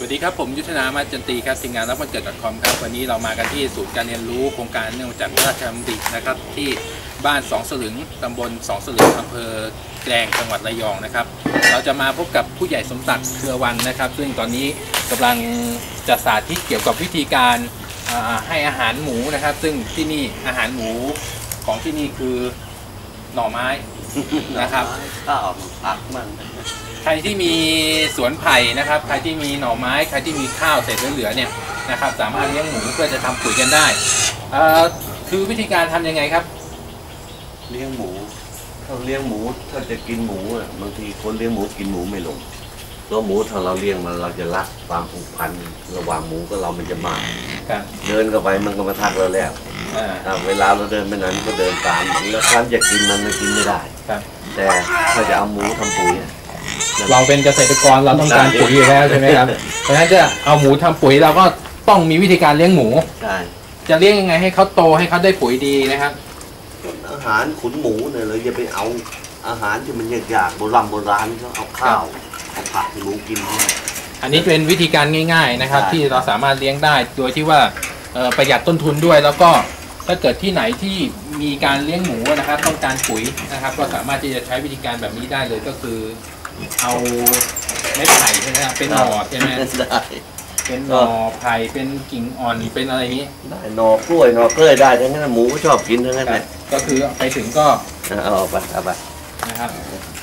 สดีครับผมยุทธนามาจันตีครับทีมงานรับวันเกิด .com ครับวันนี้เรามากันที่ศูนย์การเรียนรู้โครงการเนื่องจากพระราชดำรินะครับที่บ้านสองสลึงตำบลสองสลึงอำเภอแกลงจังหวัดระยองนะครับเราจะมาพบกับผู้ใหญ่สมศักดิ์เครือวันนะครับซึ่งตอนนี้กำลังจะสาธิตเกี่ยวกับวิธีการให้อาหารหมูนะครับซึ่งที่นี่อาหารหมูของที่นี่คือหน่อไม้นะครับข้าวผักมันใครที่มีสวนไผ่นะครับใครที่มีหน่อไม้ใครที่มีข้าวเศษเหลือเนี่ยนะครับสามารถเลี้ยงหมูเพื่อจะทำปุ๋ยกันได้คือวิธีการทำยังไงครับเลี้ยงหมูถ้าเลี้ยงหมูถ้าจะกินหมูบางทีคนเลี้ยงหมูกินหมูไม่ลงตัวหมูถ้าเราเลี้ยงมันเราจะรักความผูกพันระหว่างหมูกับเรามันจะมากเดินเข้าไปมันก็มาทักเราแล้วเวลาเราเดินไปไหนมันก็เดินตามแล้วครั้นจะกินมันกินไม่ได้แต่ถ้าจะเอาหมูทำปุ๋ยเราเป็นเกษตรกรเราต้องการปุ๋ยอยู่แล้วใช่ไหมครับเพราะฉะนั้นจะเอาหมูทำปุ๋ยเราก็ต้องมีวิธีการเลี้ยงหมูจะเลี้ยงยังไงให้เขาโตให้เขาได้ปุ๋ยดีนะครับอาหารขุนหมูเนี่ยเราอย่าไปเอาอาหารที่มันยากๆโบราณเขาเอาข้าวเอาผักให้หมูกินอันนี้เป็นวิธีการง่ายๆนะครับที่เราสามารถเลี้ยงได้โดยที่ว่าประหยัดต้นทุนด้วยแล้วก็ถ้าเกิดที่ไหนที่มีการเลี้ยงหมูนะครับต้องการปุ๋ยนะครับก็สามารถที่จะใช้วิธีการแบบนี้ได้เลยก็คือเอาไม้ไผ่ใช่ไหมครับเป็นหน่อใช่ไหมเป็นหน่อไผ่เป็นกิ่งอ่อนเป็นอะไรนี้ได้หน่อกล้วยหน่อกล้วยได้ทั้งนั้นหมูก็ชอบกินทั้งนั้นเลยก็คือไปถึงก็เอาไปนะครับ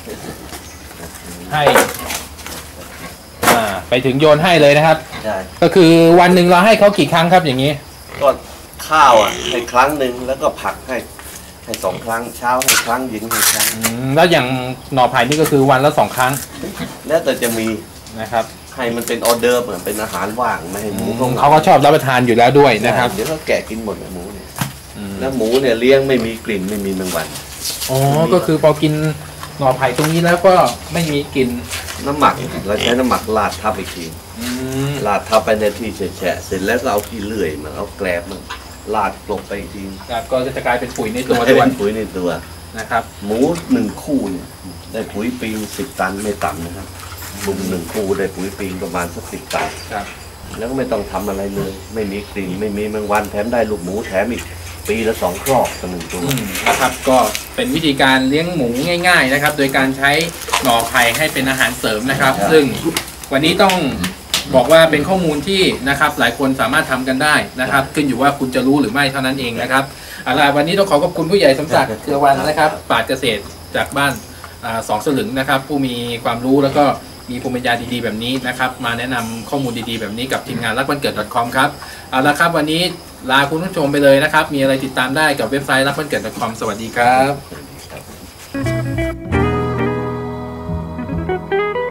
ให้ไปถึงโยนให้เลยนะครับก็คือวันหนึ่งเราให้เขากี่ครั้งครับอย่างนี้ก็ข้าวให้ครั้งหนึ่งแล้วก็ผักให้2 ครั้งเช้าให้ครั้งเย็นให้ครั้งแล้วอย่างหน่อไผ่นี่ก็คือวันละ2 ครั้งแล้วแต่จะมีนะครับให้มันเป็นออเดอร์เหมือนเป็นอาหารว่างไม่ให้หมูเขาก็ชอบรับประทานอยู่แล้วด้วยนะครับเดี๋ยวเขาแกะกินหมดหมูเนี่ยแล้วหมูเนี่ยเลี้ยงไม่มีกลิ่นไม่มีแมงวันอ๋อก็คือพอกินหน่อไผ่ตรงนี้แล้วก็ไม่มีกลิ่นน้ำหมักเราใช้น้ำหมักราดทับอีกทีราดทับไปในที่แฉะเสร็จแล้วก็เอาที่เลื่อยมันเอาแกลบมันราดลงไปอีกทีก็จะกลายเป็นปุ๋ยในตัวด้วยปุ๋ยในตัวนะครับหมู1 คู่เนี่ยได้ปุ๋ยปี10 ตันไม่ต่ำนะครับบุ้ง1 คู่ได้ปุ๋ยปีประมาณสัก10 ตันแล้วก็ไม่ต้องทำอะไรเลยไม่มีกลิ่นไม่มีแมงวันแถมได้ลูกหมูแถมอีกปีละ2 ครอบต่อ1 ตัวนะครับก็เป็นวิธีการเลี้ยงหมูง่ายๆนะครับโดยการใช้หน่อไผ่ให้เป็นอาหารเสริมนะครับซึ่งวันนี้ต้องบอกว่าเป็นข้อมูลที่นะครับหลายคนสามารถทำกันได้นะครับขึ้นอยู่ว่าคุณจะรู้หรือไม่เท่านั้นเองนะครับวันนี้ต้องขอบคุณผู้ใหญ่สมศักดิ์เครือวันนะครับปราชญ์เกษตรจากบ้านสองสลึงนะครับผู้มีความรู้แล้วก็มีภูมิปัญญาดีๆแบบนี้นะครับมาแนะนำข้อมูลดีๆแบบนี้กับทีมงานรักวันเกิด .com ครับละครับวันนี้ลาคุณผู้ชมไปเลยนะครับมีอะไรติดตามได้กับเว็บไซต์รักวันเกิด .com สวัสดีครับ